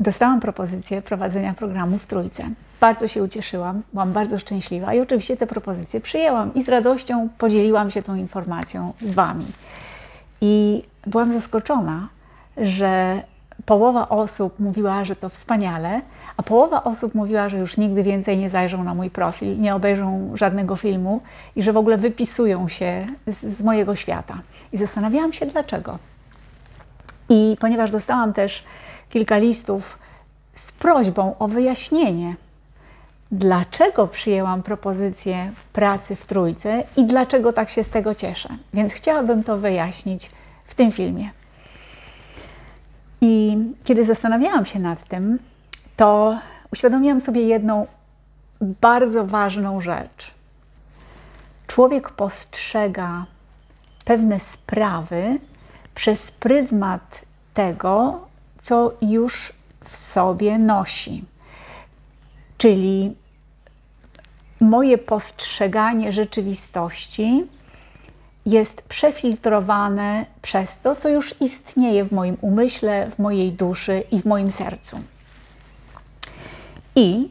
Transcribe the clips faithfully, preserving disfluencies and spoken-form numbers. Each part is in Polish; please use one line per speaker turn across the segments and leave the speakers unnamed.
dostałam propozycję prowadzenia programu w Trójce. Bardzo się ucieszyłam, byłam bardzo szczęśliwa i oczywiście te propozycje przyjęłam i z radością podzieliłam się tą informacją z Wami. I byłam zaskoczona, że połowa osób mówiła, że to wspaniale, a połowa osób mówiła, że już nigdy więcej nie zajrzą na mój profil, nie obejrzą żadnego filmu i że w ogóle wypisują się z, z mojego świata. I zastanawiałam się dlaczego. I ponieważ dostałam też kilka listów z prośbą o wyjaśnienie, dlaczego przyjęłam propozycję pracy w Trójce i dlaczego tak się z tego cieszę. Więc chciałabym to wyjaśnić w tym filmie. I kiedy zastanawiałam się nad tym, to uświadomiłam sobie jedną bardzo ważną rzecz. Człowiek postrzega pewne sprawy przez pryzmat tego, co już w sobie nosi. Czyli moje postrzeganie rzeczywistości jest przefiltrowane przez to, co już istnieje w moim umyśle, w mojej duszy i w moim sercu. I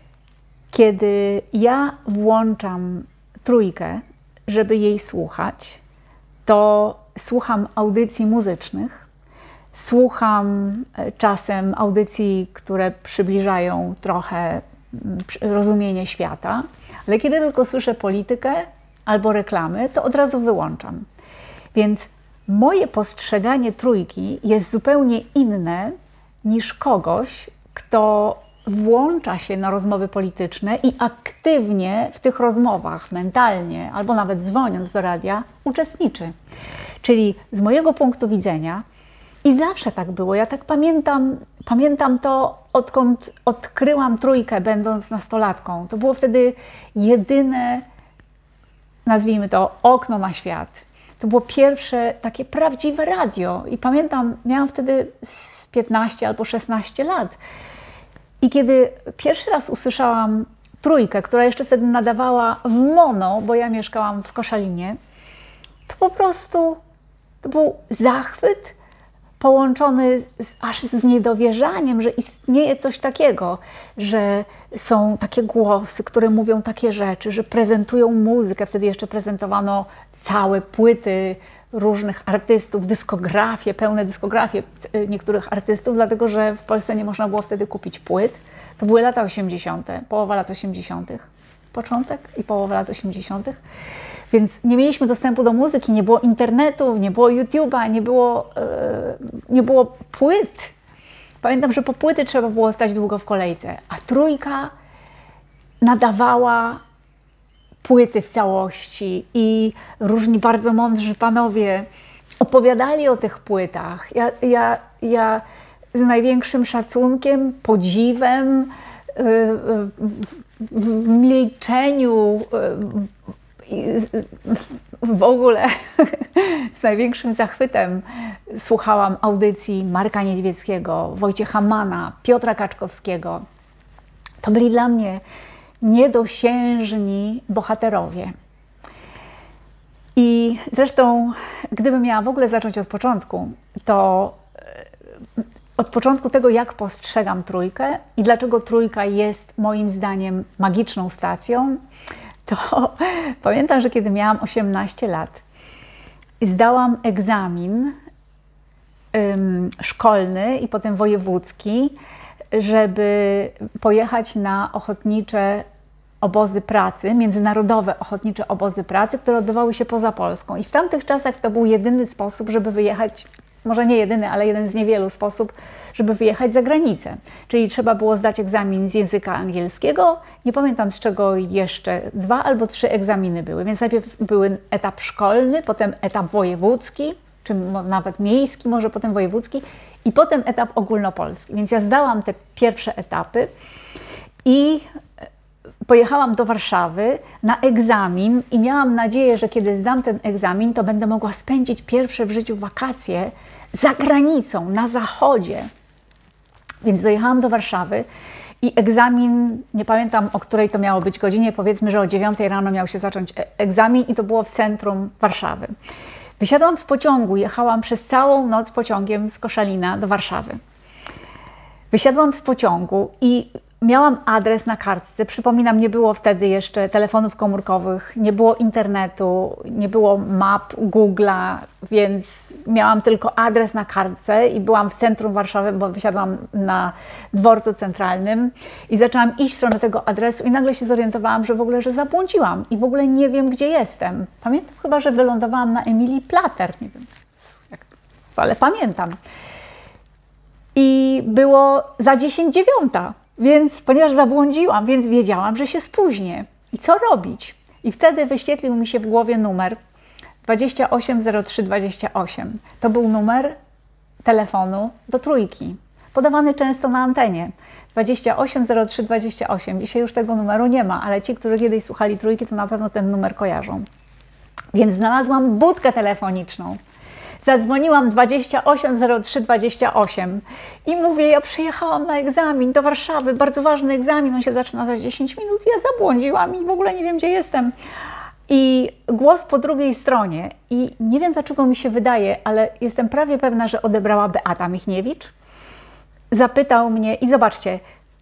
kiedy ja włączam Trójkę, żeby jej słuchać, to słucham audycji muzycznych, słucham czasem audycji, które przybliżają trochę rozumienie świata, ale kiedy tylko słyszę politykę albo reklamy, to od razu wyłączam. Więc moje postrzeganie Trójki jest zupełnie inne niż kogoś, kto włącza się na rozmowy polityczne i aktywnie w tych rozmowach mentalnie, albo nawet dzwoniąc do radia, uczestniczy. Czyli z mojego punktu widzenia, i zawsze tak było, ja tak pamiętam, pamiętam to, odkąd odkryłam Trójkę, będąc nastolatką. To było wtedy jedyne, nazwijmy to, okno na świat. To było pierwsze takie prawdziwe radio. I pamiętam, miałam wtedy z piętnaście albo szesnaście lat. I kiedy pierwszy raz usłyszałam Trójkę, która jeszcze wtedy nadawała w mono, bo ja mieszkałam w Koszalinie, to po prostu to był zachwyt połączony z, aż z niedowierzaniem, że istnieje coś takiego, że są takie głosy, które mówią takie rzeczy, że prezentują muzykę. Wtedy jeszcze prezentowano całe płyty różnych artystów, dyskografie, pełne dyskografie niektórych artystów, dlatego że w Polsce nie można było wtedy kupić płyt. To były lata osiemdziesiąte, połowa lat osiemdziesiątych, początek i połowa lat osiemdziesiątych. Więc nie mieliśmy dostępu do muzyki, nie było internetu, nie było YouTube'a, nie było, yy, nie było płyt. Pamiętam, że po płyty trzeba było stać długo w kolejce, a Trójka nadawała płyty w całości i różni bardzo mądrzy panowie opowiadali o tych płytach. Ja, ja, ja z największym szacunkiem, podziwem, yy, yy, w milczeniu, yy, w ogóle z największym zachwytem słuchałam audycji Marka Niedźwieckiego, Wojciecha Mana, Piotra Kaczkowskiego. To byli dla mnie niedosiężni bohaterowie. I zresztą, gdybym miała w ogóle zacząć od początku, to od początku tego, jak postrzegam Trójkę i dlaczego Trójka jest moim zdaniem magiczną stacją, to pamiętam, że kiedy miałam osiemnaście lat, zdałam egzamin ym, szkolny i potem wojewódzki, żeby pojechać na ochotnicze obozy pracy, międzynarodowe ochotnicze obozy pracy, które odbywały się poza Polską. I w tamtych czasach to był jedyny sposób, żeby wyjechać, może nie jedyny, ale jeden z niewielu sposób, żeby wyjechać za granicę. Czyli trzeba było zdać egzamin z języka angielskiego, nie pamiętam z czego jeszcze, dwa albo trzy egzaminy były. Więc najpierw był etap szkolny, potem etap wojewódzki, czy nawet miejski, może potem wojewódzki i potem etap ogólnopolski. Więc ja zdałam te pierwsze etapy i pojechałam do Warszawy na egzamin i miałam nadzieję, że kiedy zdam ten egzamin, to będę mogła spędzić pierwsze w życiu wakacje za granicą, na zachodzie. Więc dojechałam do Warszawy i egzamin, nie pamiętam o której to miało być godzinie, powiedzmy, że o dziewiątej rano miał się zacząć egzamin i to było w centrum Warszawy. Wysiadłam z pociągu, jechałam przez całą noc pociągiem z Koszalina do Warszawy. Wysiadłam z pociągu i miałam adres na kartce. Przypominam, nie było wtedy jeszcze telefonów komórkowych, nie było internetu, nie było map Google'a, więc miałam tylko adres na kartce i byłam w centrum Warszawy, bo wysiadłam na dworcu centralnym i zaczęłam iść w stronę tego adresu i nagle się zorientowałam, że w ogóle, że zabłądziłam i w ogóle nie wiem, gdzie jestem. Pamiętam chyba, że wylądowałam na Emilii Plater, nie wiem, jak, ale pamiętam. I było za dziesięć dziewiąta. Więc, ponieważ zabłądziłam, więc wiedziałam, że się spóźnię. I co robić? I wtedy wyświetlił mi się w głowie numer dwadzieścia osiem zero trzy dwadzieścia osiem. To był numer telefonu do Trójki, podawany często na antenie. dwadzieścia osiem zero trzy dwadzieścia osiem. Dzisiaj już tego numeru nie ma, ale ci, którzy kiedyś słuchali Trójki, to na pewno ten numer kojarzą. Więc znalazłam budkę telefoniczną. Zadzwoniłam dwadzieścia osiem zero trzy dwadzieścia osiem i mówię, ja przyjechałam na egzamin do Warszawy, bardzo ważny egzamin, on się zaczyna za dziesięć minut, ja zabłądziłam i w ogóle nie wiem, gdzie jestem. I głos po drugiej stronie i nie wiem, dlaczego mi się wydaje, ale jestem prawie pewna, że odebrała Beata Michniewicz. Zapytał mnie i zobaczcie,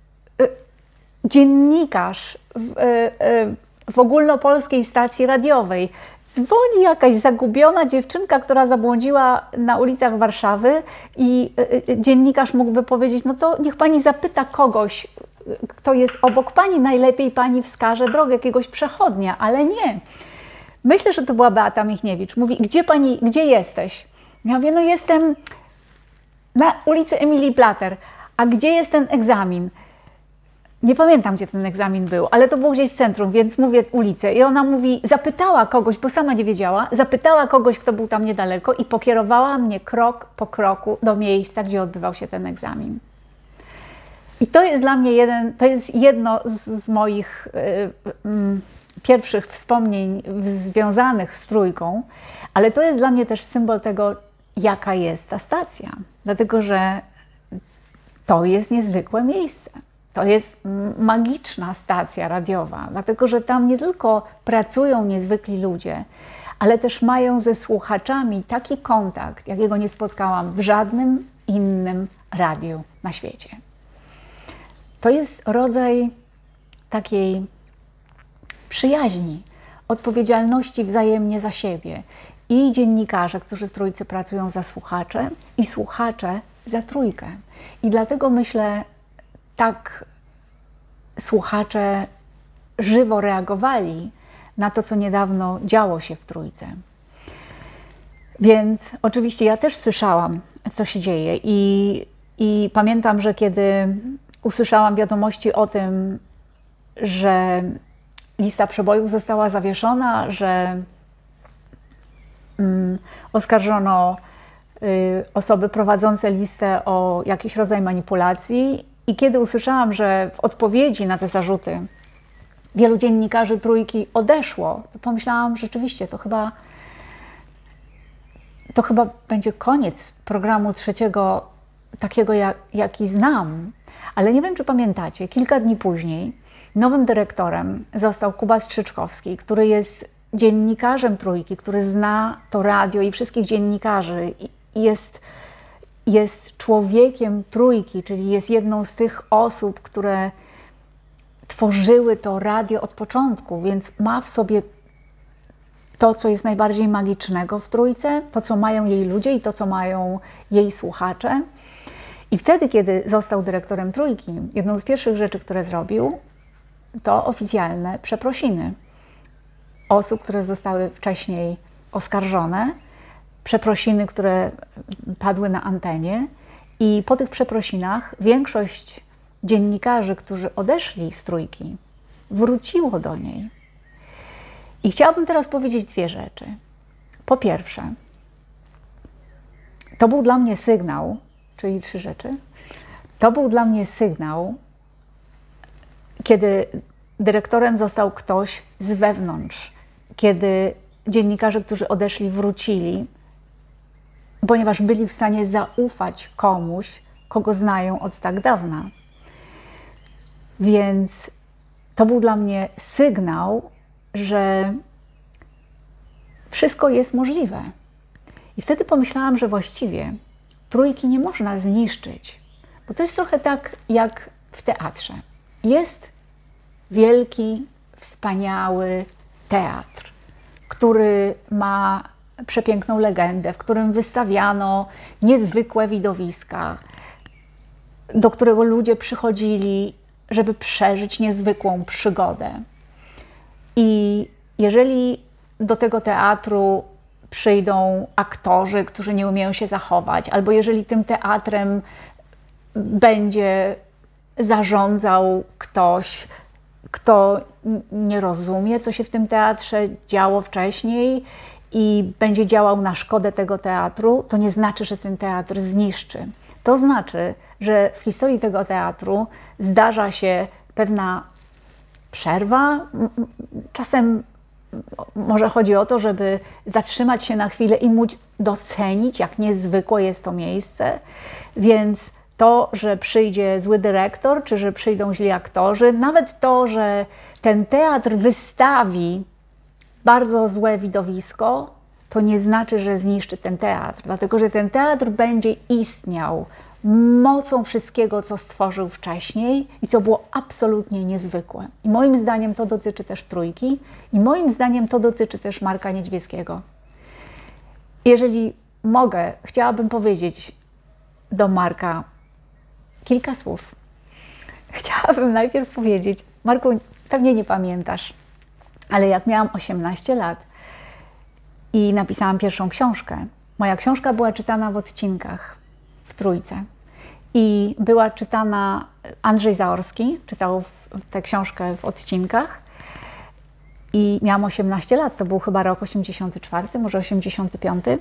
dziennikarz w, w ogólnopolskiej stacji radiowej, dzwoni jakaś zagubiona dziewczynka, która zabłądziła na ulicach Warszawy i dziennikarz mógłby powiedzieć, no to niech pani zapyta kogoś, kto jest obok pani, najlepiej pani wskaże drogę, jakiegoś przechodnia, ale nie. Myślę, że to była Beata Michniewicz. Mówi, gdzie pani, gdzie jesteś? Ja mówię, no jestem na ulicy Emilii Plater. A gdzie jest ten egzamin? Nie pamiętam, gdzie ten egzamin był, ale to było gdzieś w centrum, więc mówię ulicę. I ona mówi, zapytała kogoś, bo sama nie wiedziała, zapytała kogoś, kto był tam niedaleko i pokierowała mnie krok po kroku do miejsca, gdzie odbywał się ten egzamin. I to jest dla mnie jeden, to jest jedno z, z moich y, y, pierwszych wspomnień związanych z Trójką, ale to jest dla mnie też symbol tego, jaka jest ta stacja. Dlatego, że to jest niezwykłe miejsce. To jest magiczna stacja radiowa, dlatego że tam nie tylko pracują niezwykli ludzie, ale też mają ze słuchaczami taki kontakt, jakiego nie spotkałam w żadnym innym radiu na świecie. To jest rodzaj takiej przyjaźni, odpowiedzialności wzajemnie za siebie. I dziennikarze, którzy w Trójce pracują za słuchacze, i słuchacze za Trójkę. I dlatego myślę, tak słuchacze żywo reagowali na to, co niedawno działo się w Trójce. Więc oczywiście ja też słyszałam, co się dzieje i, i pamiętam, że kiedy usłyszałam wiadomości o tym, że lista przebojów została zawieszona, że mm, oskarżono y, osoby prowadzące listę o jakiś rodzaj manipulacji. I kiedy usłyszałam, że w odpowiedzi na te zarzuty wielu dziennikarzy Trójki odeszło, to pomyślałam, rzeczywiście, to chyba, to chyba będzie koniec programu trzeciego, takiego jak, jaki znam. Ale nie wiem, czy pamiętacie, kilka dni później nowym dyrektorem został Kuba Strzyczkowski, który jest dziennikarzem Trójki, który zna to radio i wszystkich dziennikarzy i jest jest człowiekiem Trójki, czyli jest jedną z tych osób, które tworzyły to radio od początku, więc ma w sobie to, co jest najbardziej magicznego w Trójce, to, co mają jej ludzie i to, co mają jej słuchacze. I wtedy, kiedy został dyrektorem Trójki, jedną z pierwszych rzeczy, które zrobił, to oficjalne przeprosiny osób, które zostały wcześniej oskarżone, przeprosiny, które padły na antenie i po tych przeprosinach większość dziennikarzy, którzy odeszli z Trójki, wróciło do niej. I chciałabym teraz powiedzieć dwie rzeczy. Po pierwsze, to był dla mnie sygnał, czyli trzy rzeczy, to był dla mnie sygnał, kiedy dyrektorem został ktoś z wewnątrz, kiedy dziennikarze, którzy odeszli, wrócili, ponieważ byli w stanie zaufać komuś, kogo znają od tak dawna. Więc to był dla mnie sygnał, że wszystko jest możliwe. I wtedy pomyślałam, że właściwie Trójki nie można zniszczyć, Bo to jest trochę tak jak w teatrze. Jest wielki, wspaniały teatr, który ma przepiękną legendę, w którym wystawiano niezwykłe widowiska, do którego ludzie przychodzili, żeby przeżyć niezwykłą przygodę. I jeżeli do tego teatru przyjdą aktorzy, którzy nie umieją się zachować, albo jeżeli tym teatrem będzie zarządzał ktoś, kto nie rozumie, co się w tym teatrze działo wcześniej i będzie działał na szkodę tego teatru, to nie znaczy, że ten teatr zniszczy. To znaczy, że w historii tego teatru zdarza się pewna przerwa. Czasem może chodzi o to, żeby zatrzymać się na chwilę i móc docenić, jak niezwykłe jest to miejsce. Więc to, że przyjdzie zły dyrektor, czy że przyjdą źli aktorzy, nawet to, że ten teatr wystawi bardzo złe widowisko, to nie znaczy, że zniszczy ten teatr, dlatego że ten teatr będzie istniał mocą wszystkiego, co stworzył wcześniej i co było absolutnie niezwykłe. I moim zdaniem to dotyczy też Trójki i moim zdaniem to dotyczy też Marka Niedźwieckiego. Jeżeli mogę, chciałabym powiedzieć do Marka kilka słów. Chciałabym najpierw powiedzieć, Marku, pewnie nie pamiętasz, ale jak miałam osiemnaście lat i napisałam pierwszą książkę, moja książka była czytana w odcinkach w Trójce i była czytana, Andrzej Zaorski czytał tę książkę w odcinkach i miałam osiemnaście lat, to był chyba rok osiemdziesiąty czwarty, może osiemdziesiąty piąty.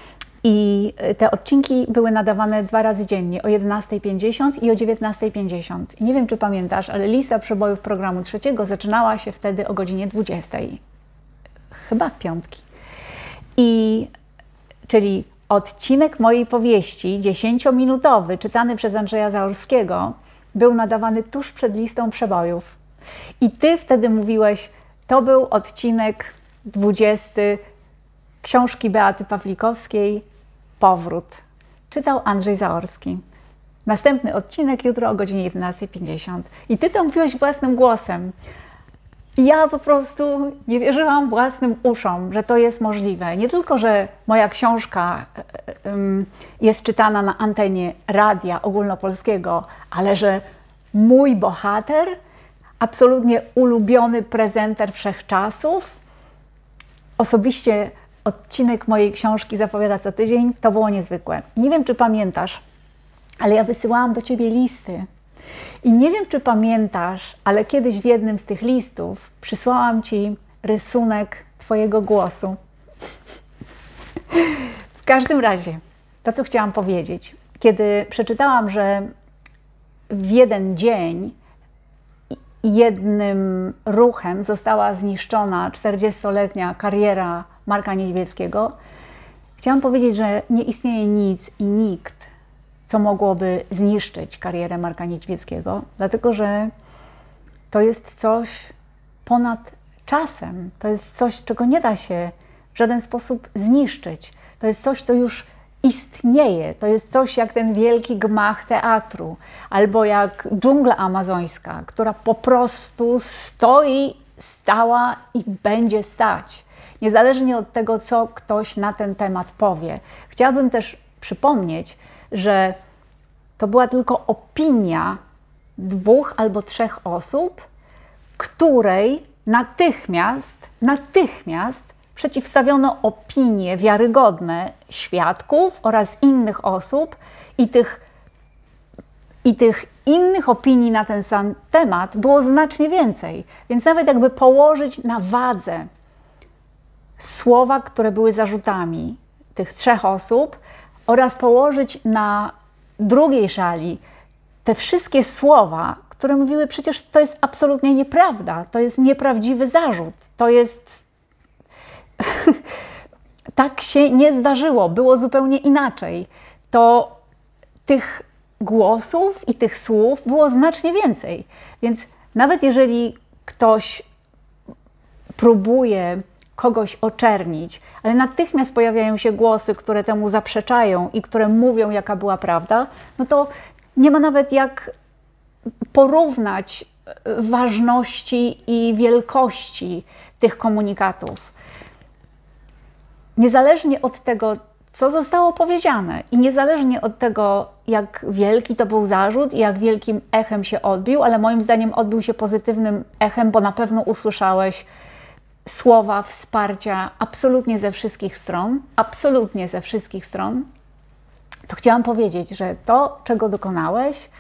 I te odcinki były nadawane dwa razy dziennie, o jedenastej pięćdziesiąt i o dziewiętnastej pięćdziesiąt. I nie wiem, czy pamiętasz, ale lista przebojów programu trzeciego zaczynała się wtedy o godzinie dwudziestej. Chyba w piątki. I, czyli odcinek mojej powieści, dziesięciominutowy, czytany przez Andrzeja Zaorskiego, był nadawany tuż przed listą przebojów. I ty wtedy mówiłeś, to był odcinek dwudziesty książki Beaty Pawlikowskiej Powrót. Czytał Andrzej Zaorski. Następny odcinek jutro o godzinie jedenastej pięćdziesiąt. I ty to mówiłeś własnym głosem. I ja po prostu nie wierzyłam własnym uszom, że to jest możliwe. Nie tylko, że moja książka jest czytana na antenie radia ogólnopolskiego, ale że mój bohater, absolutnie ulubiony prezenter wszechczasów, osobiście odcinek mojej książki zapowiada co tydzień, to było niezwykłe. I nie wiem, czy pamiętasz, ale ja wysyłałam do ciebie listy. I nie wiem, czy pamiętasz, ale kiedyś w jednym z tych listów przysłałam ci rysunek twojego głosu. W każdym razie, to co chciałam powiedzieć, kiedy przeczytałam, że w jeden dzień jednym ruchem została zniszczona czterdziestoletnia kariera Marka Niedźwieckiego, chciałam powiedzieć, że nie istnieje nic i nikt, co mogłoby zniszczyć karierę Marka Niedźwieckiego, dlatego że to jest coś ponad czasem, to jest coś, czego nie da się w żaden sposób zniszczyć. To jest coś, co już istnieje, to jest coś jak ten wielki gmach teatru, albo jak dżungla amazońska, która po prostu stoi, stała i będzie stać. Niezależnie od tego, co ktoś na ten temat powie. Chciałabym też przypomnieć, że to była tylko opinia dwóch albo trzech osób, której natychmiast, natychmiast przeciwstawiono opinie wiarygodne świadków oraz innych osób i tych, i tych innych opinii na ten sam temat było znacznie więcej. Więc nawet jakby położyć na wadze słowa, które były zarzutami tych trzech osób oraz położyć na drugiej szali te wszystkie słowa, które mówiły, przecież to jest absolutnie nieprawda, to jest nieprawdziwy zarzut, to jest... tak się nie zdarzyło, było zupełnie inaczej. To tych głosów i tych słów było znacznie więcej. Więc nawet jeżeli ktoś próbuje kogoś oczernić, ale natychmiast pojawiają się głosy, które temu zaprzeczają i które mówią, jaka była prawda, no to nie ma nawet jak porównać ważności i wielkości tych komunikatów. Niezależnie od tego, co zostało powiedziane i niezależnie od tego, jak wielki to był zarzut i jak wielkim echem się odbił, ale moim zdaniem odbił się pozytywnym echem, bo na pewno usłyszałeś słowa wsparcia absolutnie ze wszystkich stron, absolutnie ze wszystkich stron, to chciałam powiedzieć, że to, czego dokonałeś,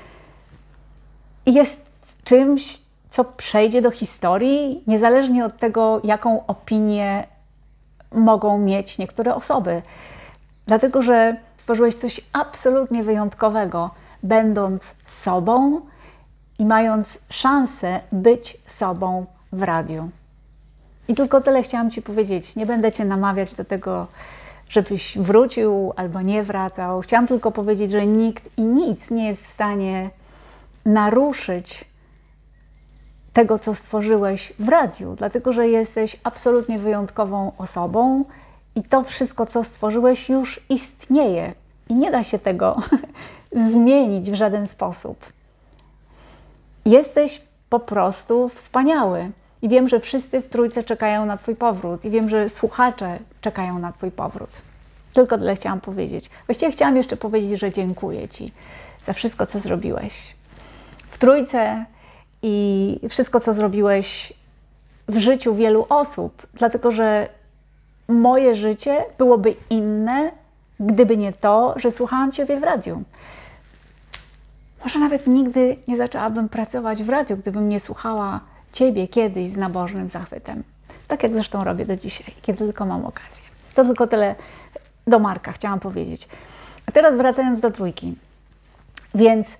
jest czymś, co przejdzie do historii, niezależnie od tego, jaką opinię mogą mieć niektóre osoby. Dlatego, że stworzyłeś coś absolutnie wyjątkowego, będąc sobą i mając szansę być sobą w radiu. I tylko tyle chciałam Ci powiedzieć. Nie będę Cię namawiać do tego, żebyś wrócił albo nie wracał. Chciałam tylko powiedzieć, że nikt i nic nie jest w stanie naruszyć tego, co stworzyłeś w radiu, dlatego że jesteś absolutnie wyjątkową osobą i to wszystko, co stworzyłeś, już istnieje i nie da się tego zmienić w żaden sposób. Jesteś po prostu wspaniały i wiem, że wszyscy w Trójce czekają na Twój powrót i wiem, że słuchacze czekają na Twój powrót. Tylko tyle chciałam powiedzieć. Właściwie chciałam jeszcze powiedzieć, że dziękuję Ci za wszystko, co zrobiłeś w Trójce i wszystko, co zrobiłeś w życiu wielu osób, dlatego że moje życie byłoby inne, gdyby nie to, że słuchałam Ciebie w radiu. Może nawet nigdy nie zaczęłabym pracować w radiu, gdybym nie słuchała Ciebie kiedyś z nabożnym zachwytem. Tak jak zresztą robię do dzisiaj, kiedy tylko mam okazję. To tylko tyle do Marka chciałam powiedzieć. A teraz wracając do Trójki. Więc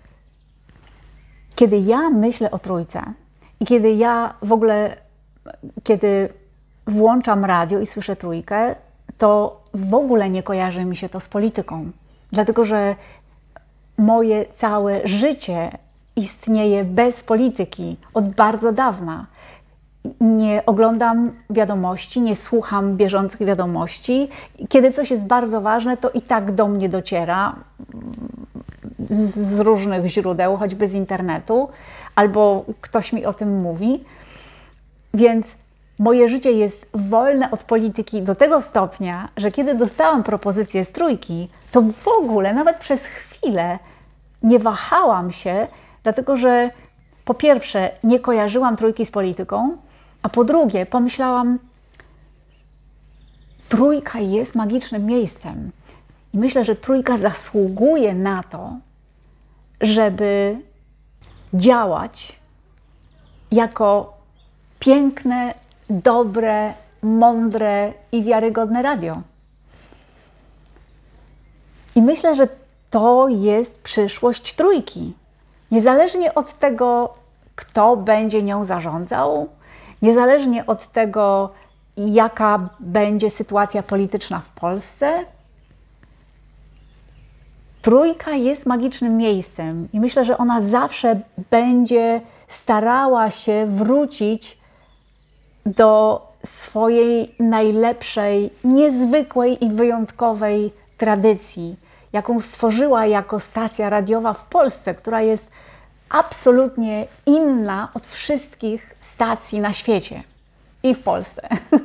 kiedy ja myślę o Trójce i kiedy ja w ogóle, kiedy włączam radio i słyszę Trójkę, to w ogóle nie kojarzy mi się to z polityką. Dlatego, że moje całe życie istnieje bez polityki od bardzo dawna. Nie oglądam wiadomości, nie słucham bieżących wiadomości. Kiedy coś jest bardzo ważne, to i tak do mnie dociera z, z różnych źródeł, choćby z internetu, albo ktoś mi o tym mówi. Więc moje życie jest wolne od polityki do tego stopnia, że kiedy dostałam propozycję z Trójki, to w ogóle, nawet przez chwilę nie wahałam się, dlatego że po pierwsze nie kojarzyłam Trójki z polityką, a po drugie pomyślałam, Trójka jest magicznym miejscem. I myślę, że Trójka zasługuje na to, żeby działać jako piękne, dobre, mądre i wiarygodne radio. I myślę, że to jest przyszłość Trójki. Niezależnie od tego, kto będzie nią zarządzał, niezależnie od tego, jaka będzie sytuacja polityczna w Polsce, Trójka jest magicznym miejscem i myślę, że ona zawsze będzie starała się wrócić do swojej najlepszej, niezwykłej i wyjątkowej tradycji, jaką stworzyła jako stacja radiowa w Polsce, która jest absolutnie inna od wszystkich stacji na świecie i w Polsce.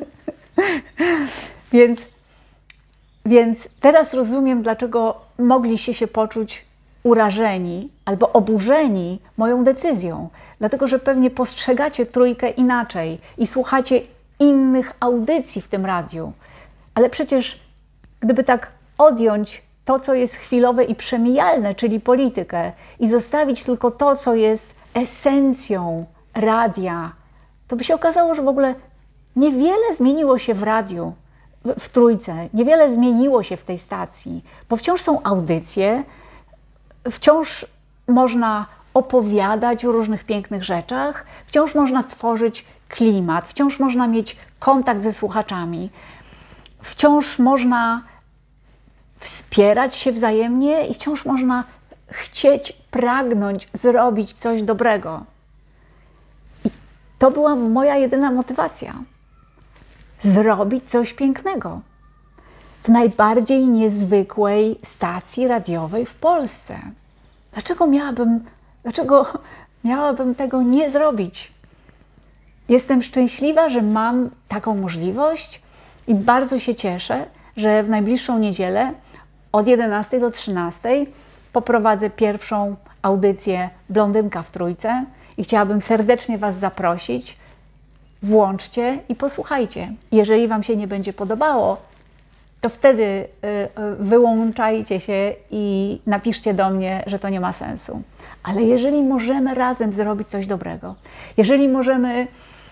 więc, więc teraz rozumiem, dlaczego mogliście się poczuć urażeni albo oburzeni moją decyzją. Dlatego, że pewnie postrzegacie Trójkę inaczej i słuchacie innych audycji w tym radiu. Ale przecież gdyby tak odjąć to, co jest chwilowe i przemijalne, czyli politykę, i zostawić tylko to, co jest esencją radia, to by się okazało, że w ogóle niewiele zmieniło się w radiu, w, w Trójce, niewiele zmieniło się w tej stacji, bo wciąż są audycje, wciąż można opowiadać o różnych pięknych rzeczach, wciąż można tworzyć klimat, wciąż można mieć kontakt ze słuchaczami, wciąż można wspierać się wzajemnie i wciąż można chcieć, pragnąć zrobić coś dobrego. I to była moja jedyna motywacja. Zrobić coś pięknego w najbardziej niezwykłej stacji radiowej w Polsce. Dlaczego miałabym, dlaczego miałabym tego nie zrobić? Jestem szczęśliwa, że mam taką możliwość i bardzo się cieszę, że w najbliższą niedzielę od jedenastej do trzynastej poprowadzę pierwszą audycję Blondynka w Trójce i chciałabym serdecznie Was zaprosić. Włączcie i posłuchajcie. Jeżeli Wam się nie będzie podobało, to wtedy wyłączajcie się i napiszcie do mnie, że to nie ma sensu. Ale jeżeli możemy razem zrobić coś dobrego, jeżeli możemy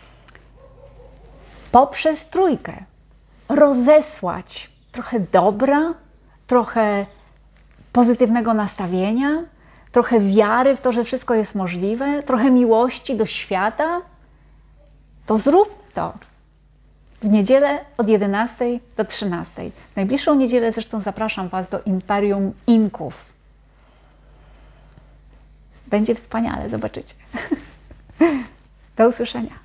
poprzez Trójkę rozesłać trochę dobra, trochę pozytywnego nastawienia, trochę wiary w to, że wszystko jest możliwe, trochę miłości do świata, to zrób to. W niedzielę od jedenastej do trzynastej. W najbliższą niedzielę zresztą zapraszam Was do Imperium Inków. Będzie wspaniale, zobaczycie. Do usłyszenia.